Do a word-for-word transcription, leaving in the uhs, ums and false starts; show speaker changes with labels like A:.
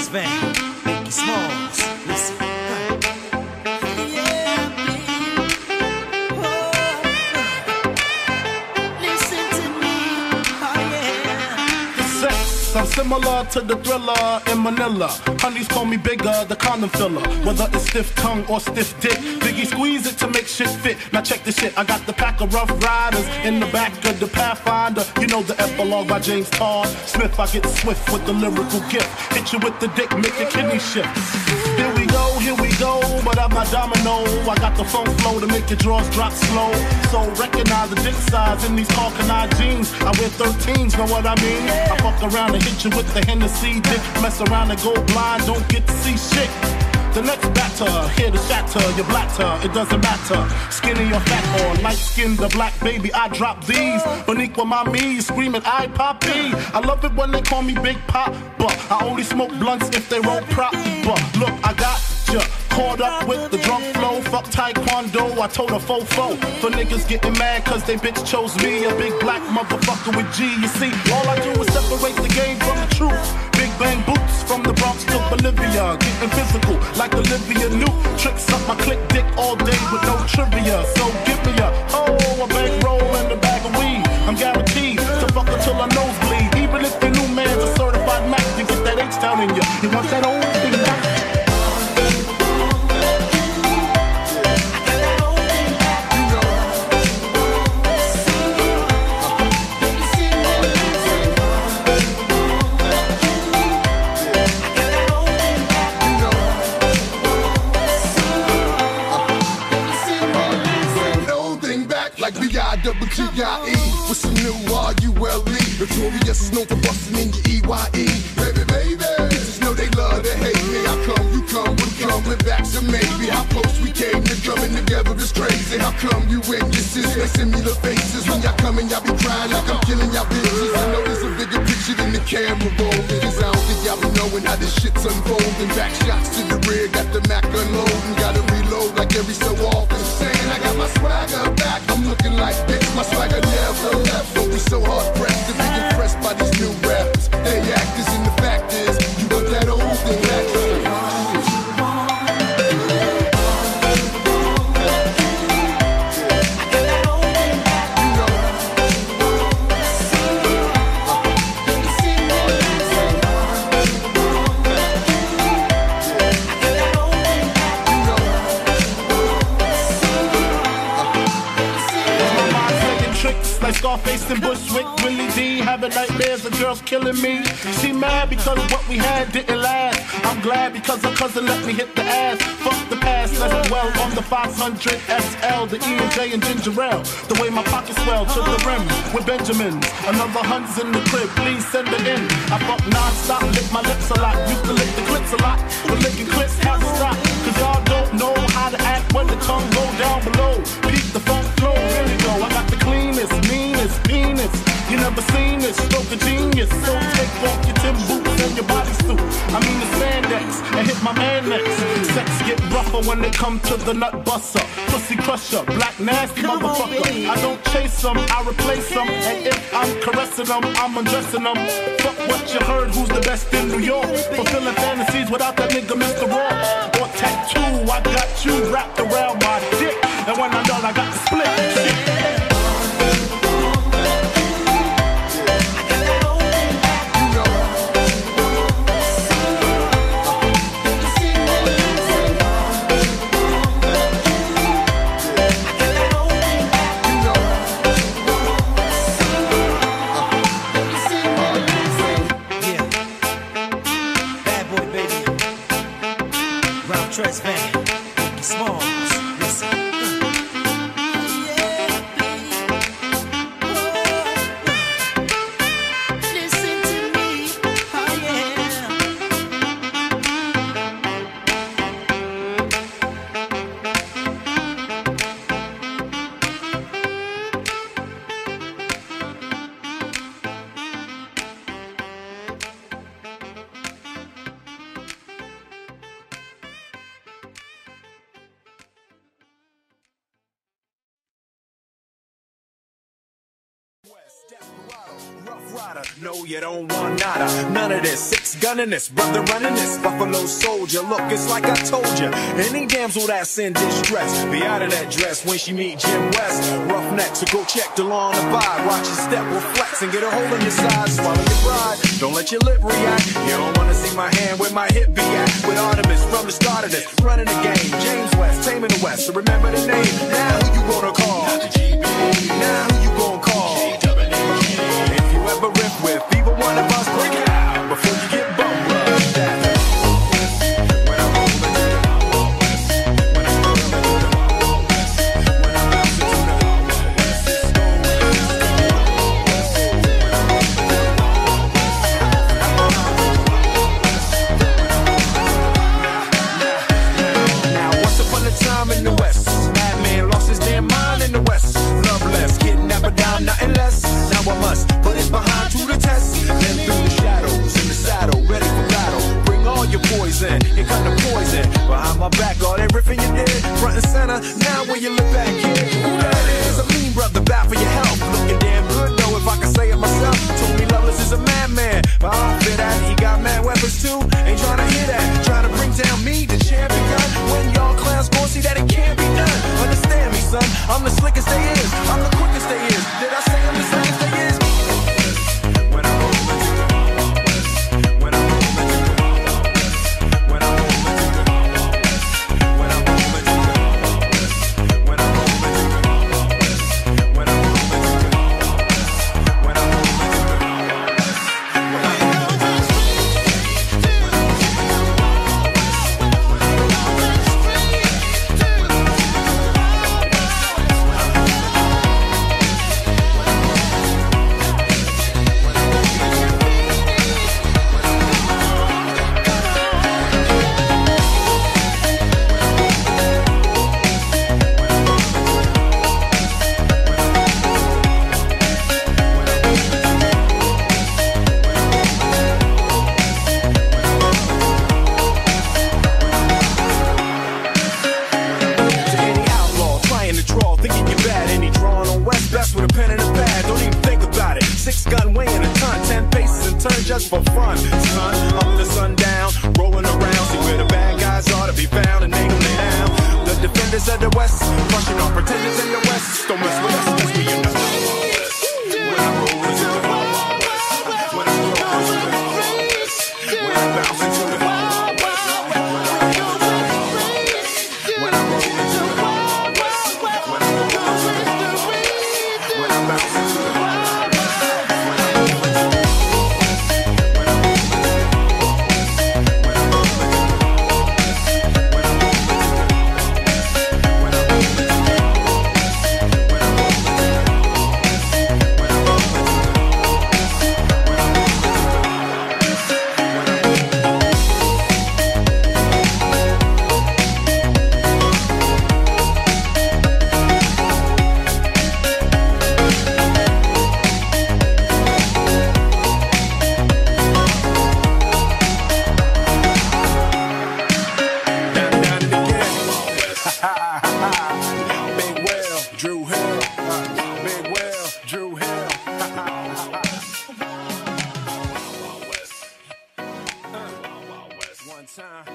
A: Van, Biggie Smalls. Listen.
B: I'm similar to the Thriller in Manila. Honeys call me bigger, the condom filler. Whether it's stiff tongue or stiff dick, Biggie squeeze it to make shit fit. Now check this shit, I got the pack of Rough Riders in the back of the Pathfinder. You know the epilogue by James Todd Smith. I get swift with the lyrical gift. Hit you with the dick, make your kidney shift. Here we go, here we go, but I'm not domino. I got the funk flow to make your drawers drop slow. So recognize the dick size in these Calcanine jeans. I wear thirteens, know what I mean? I fuck around and hit you with the Hennessy dick. Mess around and go blind, don't get to see shit. The next batter, here to shatter your blatter, it doesn't matter. Skinny or fat or light skinned or black, baby, I drop these. Boniqua mommy, screaming, I poppy. I love it when they call me Big Pop, but I only smoke blunts if they roll prop. But look, I got ya caught up with the drunk flow. Fuck taekwondo, I told a fofo. For niggas getting mad cause they bitch chose me. A big black motherfucker with G. You see, all I do is separate the game from the truth. Big bang boots from the Bronx to Bolivia. Getting physical like Olivia Newt. Tricks up my click dick all day with no trivia. So give me a, oh, a bankroll and a bag of weed. I'm guaranteed to fuck until I nosebleed. Even if the new man's a certified Mac, you get that H-Town in you. You want that old thing back?
C: Double G I E with some new R U L E. Notorious is known for busting in your E Y E. Baby, baby, just know they love to hate me. How come you come with coming back to maybe? How close we came to coming together is crazy. How come you and your sis make similar faces? When y'all coming, y'all be crying like I'm killing y'all bitches. I know there's a bigger picture than the camera roll. Cause I don't think y'all be knowing how this shit's unfolding. Back shots to the rear, got the Mac unloading. Gotta reload like every so often. Saying I got my swagger back, I'm looking like bitch, my swagger never left. Don't be so hard pressed to be impressed by these new rappers. They actors and the fact is, you want that old thing back.
B: Scarface and Bushwick, Willie D, having nightmares of girls killing me. She mad because what we had didn't last. I'm glad because her cousin let me hit the ass. Fuck the past, let's dwell on the five hundred S L, the E and J and ginger ale. The way my pockets swell to the rim with Benjamins. Another hund's in the crib, please send it in. I fuck non-stop, lick my lips a lot. Used to lick the clips a lot, but licking clips had to stop. Cause y'all don't know how to act when the tongue go down below. Peep the funk flow, really go. I got the cleanest, meanest penis. You never seen this, stroke of genius. So take off your Tim boots and your bodysuit. I mean the spandex, and hit my man next. Sex get rougher when they come to the nut buster. Pussy crusher, black nasty Come motherfucker. On, I don't chase them, I replace them. And if I'm caressing them, I'm undressing them. Fuck what you heard, who's the best in New York? Fulfilling fantasies without that nigga Mister Raw. Or tattoo, I got you wrapped around my dick. And when I'm done, I got the split shit.
A: Van, Biggie Smalls. Listen. Rough rider, no, you don't want nada. None of this. Six gunning this, brother running this. Buffalo soldier, look, it's like I told you. Any damsel that's in distress, be out of that dress when she meet Jim West. Roughneck, so go check the law on the vibe. Watch your step will flex and get a hole in your side. Swallow your pride, don't let your lip react. You don't wanna see my hand where my hip be at. With Artemis from the start of this, running the game. James West, taming the West, so remember the name. Now who you gonna call? Now who you gonna call? If you ever riff with either one of us, break it out before you get bum rushed. When I'm rolling to the Wild West, when I'm rolling to the Wild West, when I'm bouncing to the Wild West, it's going to the Wild West. When I'm rolling to the Wild West, now once upon a time in the West, madman lost his damn mind in the West. Loveless, kidnapper down, nothing less. Now I must put it behind to the test. Then through the shadows, in the saddle, ready for battle. Bring all your poison, you got the poison. Behind my back, all everything you did, front and center. Now when you look back here, who that is? A mean brother, bad for your health. Looking damn good though, if I can say it myself. Told me Loveless is a madman, but I don't fit that. He got mad weapons too, ain't trying to hear that. Trying to bring down me, the champion. When y'all clowns gon' see that it can't be done. Understand me, son, I'm the slickest they is, I'm the quickest they is. Did I say I'm the slickest they is? When I'm rolling to the Wild West, when I'm rolling to the Wild West, when I'm rolling to the Wild West, when I'm rolling to the Wild West, when I'm rolling to the Wild West, when I'm rolling to the Wild West, when I'm rolling to the Wild West, when I'm rolling to the Wild West. Just for fun, son, up to sundown, rolling around, see where the bad guys are to be found and nail them down. The defenders of the West, crushing on pretenders in the West. Don't mess with us, cause we in the Wild West. When I'm rolling to the Wild West, when I'm rolling to the Wild West, when I'm bouncing to the Wild West, when I'm rolling to the Wild West, when I'm rolling to the Wild West, when I'm bouncing to the Wild West. Drew Hill, Big Will, Drew Hill. Wild West. Wild West. One time.